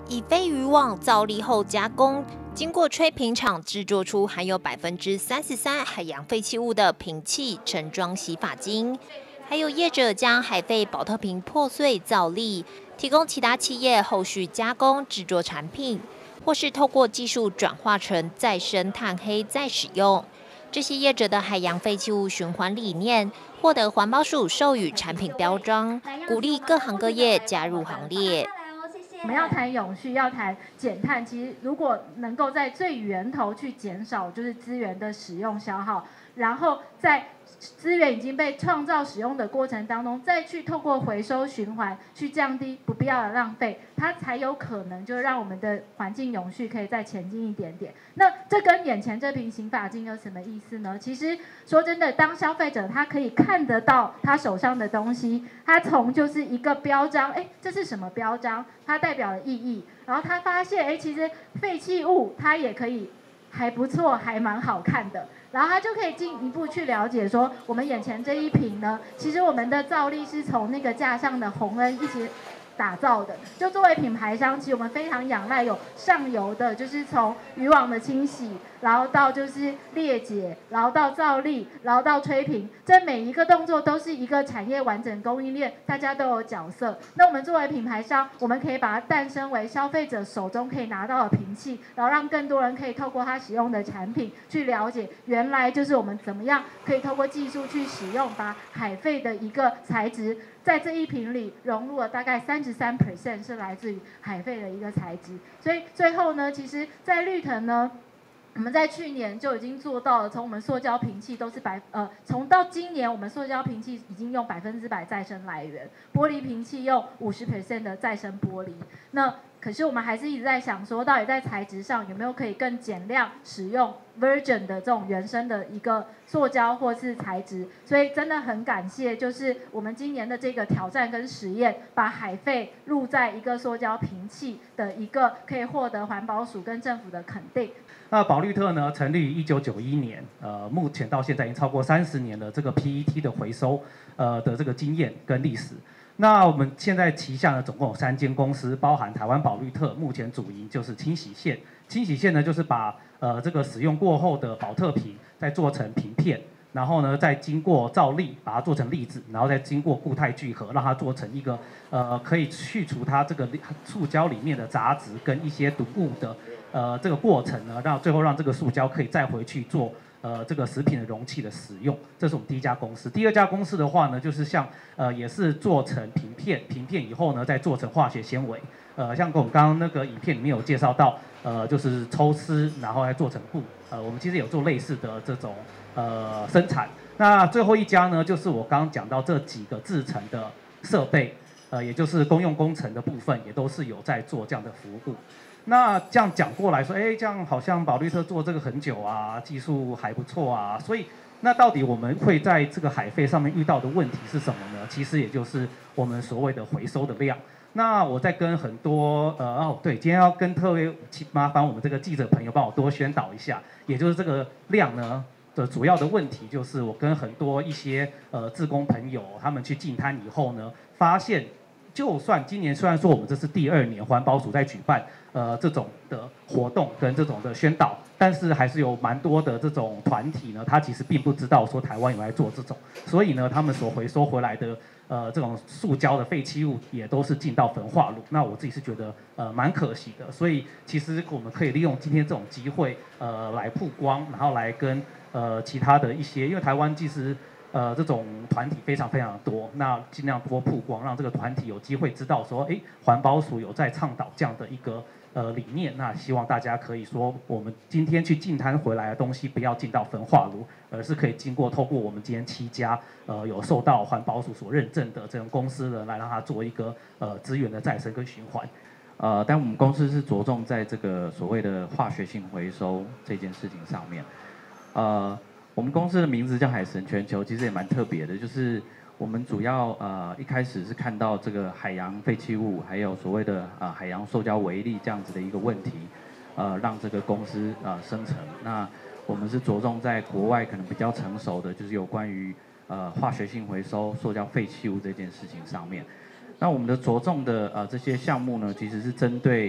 以非渔网造粒后加工，经过吹瓶厂制作出含有33%海洋废弃物的瓶器盛装洗发精。还有业者将海废保特瓶破碎造粒，提供其他企业后续加工制作产品，或是透过技术转化成再生碳黑再使用。这些业者的海洋废弃物循环理念获得环保署授予产品标章，鼓励各行各业加入行列。 我们要谈永续，要谈减碳，其实如果能够在最源头去减少就是资源的使用消耗，然后在资源已经被创造使用的过程当中，再去透过回收循环去降低不必要的浪费，它才有可能就让我们的环境永续可以再前进一点点。那这跟眼前这瓶洗发精有什么意思呢？其实说真的，当消费者他可以看得到他手上的东西，他从就是一个标章，这是什么标章？它代表了意义，然后他发现，其实废弃物它也可以还不错，还蛮好看的。然后他就可以进一步去了解说，我们眼前这一瓶呢，其实我们的造粒是从那个架上的洪恩一起打造的。就作为品牌商，其实我们非常仰赖有上游的，就是从渔网的清洗，然后到就是裂解，然后到造粒，然后到吹瓶，这每一个动作都是一个产业完整供应链，大家都有角色。那我们作为品牌商，我们可以把它诞生为消费者手中可以拿到的瓶器，然后让更多人可以透过他使用的产品去了解，原来就是我们怎么样可以透过技术去使用，把海废的一个材质在这一瓶里融入了大概33% 是来自于海废的一个材质。所以最后呢，其实在绿藤呢，我们在去年就已经做到了，从我们塑胶瓶器都是从到今年我们塑胶瓶器已经用100%再生来源，玻璃瓶器用50% 的再生玻璃。那可是我们还是一直在想说，到底在材质上有没有可以更减量使用 virgin 的这种原生的一个塑胶或是材质。所以真的很感谢，就是我们今年的这个挑战跟实验，把海废入在一个塑胶瓶器的一个可以获得环保署跟政府的肯定。 那保绿特呢，成立于1991年，目前到现在已经超过30年的这个 PET 的回收的这个经验跟历史。那我们现在旗下呢，总共有3间公司，包含台湾保绿特，目前主营就是清洗线。清洗线呢，就是把这个使用过后的保特瓶再做成瓶片，然后呢再经过造粒把它做成粒子，然后再经过固态聚合，让它做成一个可以去除它这个塑胶里面的杂质跟一些毒物的这个过程呢，最后让这个塑胶可以再回去做这个食品的容器的使用。这是我们第一家公司。第二家公司的话呢，就是像也是做成瓶片，瓶片以后呢再做成化学纤维。像我们刚刚那个影片里面有介绍到，就是抽丝然后来做成布。我们其实有做类似的这种生产。那最后一家呢，就是我刚刚讲到这几个制成的设备，也就是公用工程的部分，也都是有在做这样的服务。那这样讲过来说，这样好像保绿特做这个很久啊，技术还不错啊，所以那到底我们会在这个海废上面遇到的问题是什么呢？其实也就是我们所谓的回收的量。那我在跟很多对，今天要跟特别麻烦我们这个记者朋友帮我多宣导一下，也就是这个量呢的主要的问题，就是我跟很多一些志工朋友他们去进滩以后呢，发现就算今年虽然说我们这是第2年环保署在举办这种的活动跟这种的宣导，但是还是有蛮多的这种团体呢，他其实并不知道说台湾有来做这种，所以呢，他们所回收回来的这种塑胶的废弃物也都是进到焚化炉。那我自己是觉得蛮可惜的，所以其实我们可以利用今天这种机会来曝光，然后来跟其他的一些，因为台湾其实这种团体非常非常的多，那尽量多曝光，让这个团体有机会知道说，环保署有在倡导这样的一个理念。那希望大家可以说，我们今天去进滩回来的东西不要进到焚化炉，而是可以透过我们今天7家有受到环保署所认证的这种公司呢，来让它做一个资源的再生跟循环。 但我们公司是着重在这个所谓的化学性回收这件事情上面。我们公司的名字叫海神全球，其实也蛮特别的，就是我们主要一开始是看到这个海洋废弃物，还有所谓的海洋塑胶微粒这样子的一个问题，让这个公司生成。那我们是着重在国外可能比较成熟的，就是有关于化学性回收塑胶废弃物这件事情上面。那我们的着重的这些项目呢，其实是针对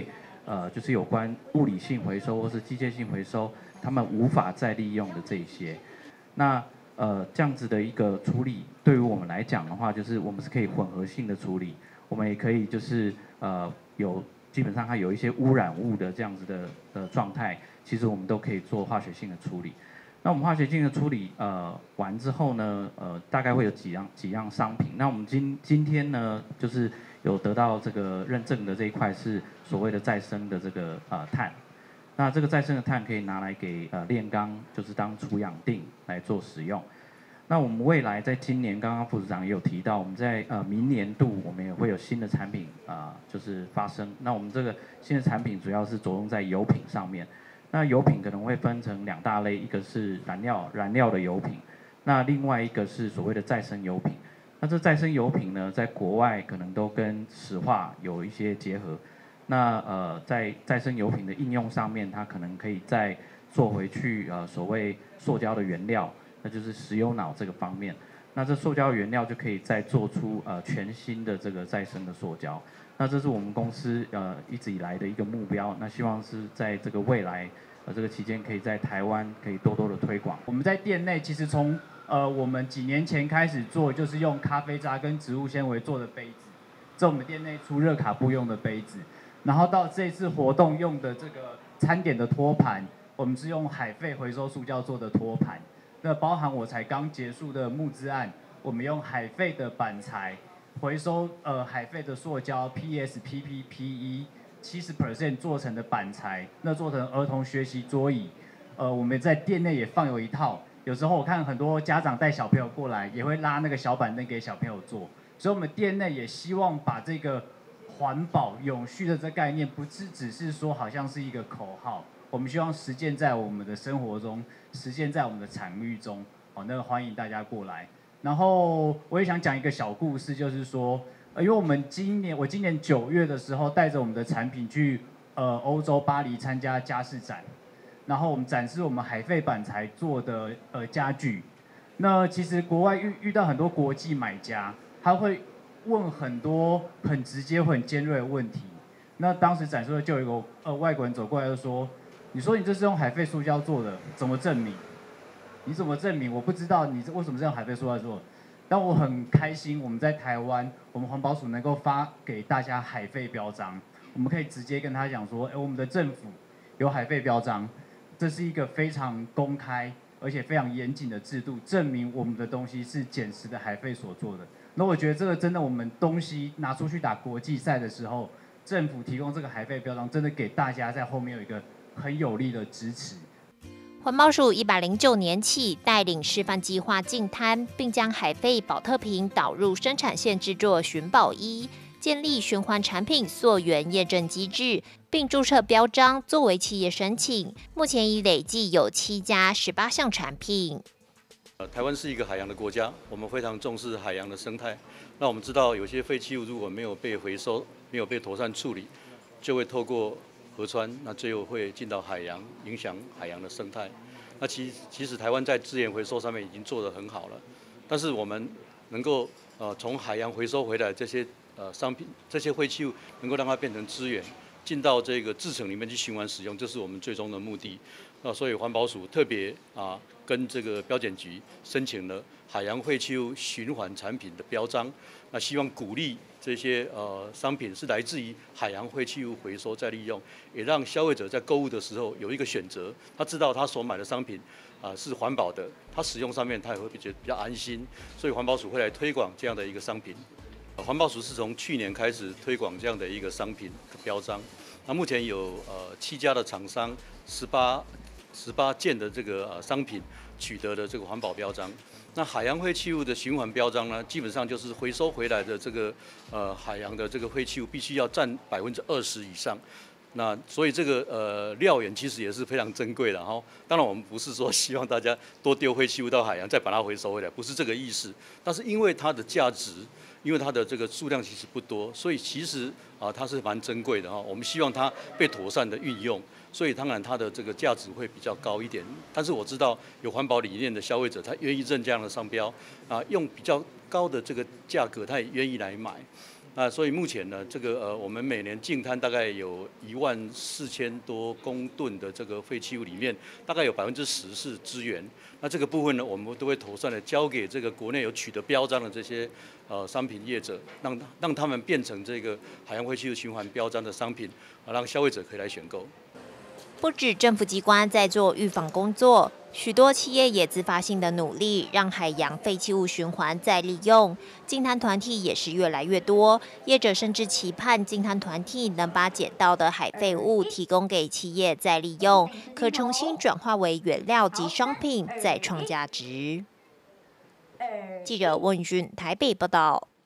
就是有关物理性回收或是机械性回收，他们无法再利用的这一些。那这样子的一个处理，对于我们来讲的话，就是我们是可以混合性的处理，我们也可以就是基本上它有一些污染物的这样子的状态，其实我们都可以做化学性的处理。那我们化学性的处理完之后呢，大概会有几样商品。那我们今天呢，就是有得到这个认证的这一块是所谓的再生的这个碳。那这个再生的碳可以拿来给炼钢，就是当除氧锭来做使用。那我们未来在今年，刚刚副组长也有提到，我们在明年度我们也会有新的产品就是发生。那我们这个新的产品主要是着重在油品上面。那油品可能会分成2大类，一个是燃料的油品，那另外一个是所谓的再生油品。那这再生油品呢，在国外可能都跟石化有一些结合。那在再生油品的应用上面，它可能可以再做回去所谓塑胶的原料，那就是石油脑这个方面。那这塑胶原料就可以再做出全新的这个再生的塑胶。那这是我们公司一直以来的一个目标。那希望是在这个未来这个期间，可以在台湾可以多多的推广。 我们在店内其实从我们几年前开始做，就是用咖啡渣跟植物纤维做的杯子，这我们店内出热卡布用的杯子。然后到这次活动用的这个餐点的托盘，我们是用海废回收塑胶做的托盘。那包含我才刚结束的募资案，我们用海废的板材回收海废的塑胶 PS、PP、PE 70% 做成的板材，那做成儿童学习桌椅。我们在店内也放有一套。有时候我看很多家长带小朋友过来，也会拉那个小板凳给小朋友坐。所以我们店内也希望把这个环保永续的这概念，不是只是说好像是一个口号，我们希望实践在我们的生活中，实践在我们的产域中。那欢迎大家过来。然后我也想讲一个小故事，就是说，因为我今年9月的时候，带着我们的产品去欧洲巴黎参加家饰展，然后我们展示我们海废板材做的家具。那其实国外遇到很多国际买家，他会问很多很直接、很尖锐的问题。那当时展示的就有一个外国人走过来就说：“你说你这是用海废塑胶做的，怎么证明？你怎么证明？我不知道你为什么是用海废塑胶做。”但我很开心，我们在台湾，我们环保署能够发给大家海废标章，我们可以直接跟他讲说：“我们的政府有海废标章，这是一个非常公开而且非常严谨的制度，证明我们的东西是减食的海废所做的。”那我觉得这个真的，我们东西拿出去打国际赛的时候，政府提供这个海废标章，真的给大家在后面有一个很有力的支持。 环保署109年起带领示范计划净滩，并将海废保特瓶导入生产线制作循保衣，建立循环产品溯源验证机制，并注册标章作为企业申请。目前已累计有7家18项产品。 台湾是一个海洋的国家，我们非常重视海洋的生态。那我们知道，有些废弃物如果没有被回收、没有被妥善处理，就会透过河川，那最后会进到海洋，影响海洋的生态。那其实台湾在资源回收上面已经做得很好了，但是我们能够从海洋回收回来这些商品、这些废弃物，能够让它变成资源，进到这个制程里面去循环使用，这是我们最终的目的。所以环保署特别跟这个标检局申请了海洋废弃物循环产品的标章，那希望鼓励这些商品是来自于海洋废弃物回收再利用，也让消费者在购物的时候有一个选择，他知道他所买的商品是环保的，他使用上面他也会觉得比较安心，所以环保署会来推广这样的一个商品。环保署是从去年开始推广这样的一个商品的标章，那目前有7家的厂商18件的这个商品取得的这个环保标章。那海洋废弃物的循环标章呢，基本上就是回收回来的这个海洋的这个废弃物必须要占20%以上。那所以这个料源其实也是非常珍贵的哈。当然我们不是说希望大家多丢废弃物到海洋再把它回收回来，不是这个意思。但是因为它的价值，因为它的这个数量其实不多，所以其实它是蛮珍贵的哈。我们希望它被妥善的运用，所以当然它的这个价值会比较高一点。但是我知道有环保理念的消费者，他愿意认这样的商标用比较高的这个价格，他也愿意来买。 那所以目前呢，这个我们每年净滩大概有14000多公吨的这个废弃物里面，大概有10%是资源。那这个部分呢，我们都会妥善的交给这个国内有取得标章的这些商品业者，让他们变成这个海洋废弃物循环标章的商品，让消费者可以来选购。 不止政府机关在做预防工作，许多企业也自发性的努力，让海洋废弃物循环再利用。净滩团体也是越来越多，业者甚至期盼净滩团体能把捡到的海废物提供给企业再利用，可重新转化为原料及商品，再创价值。记者温宇君台北报道。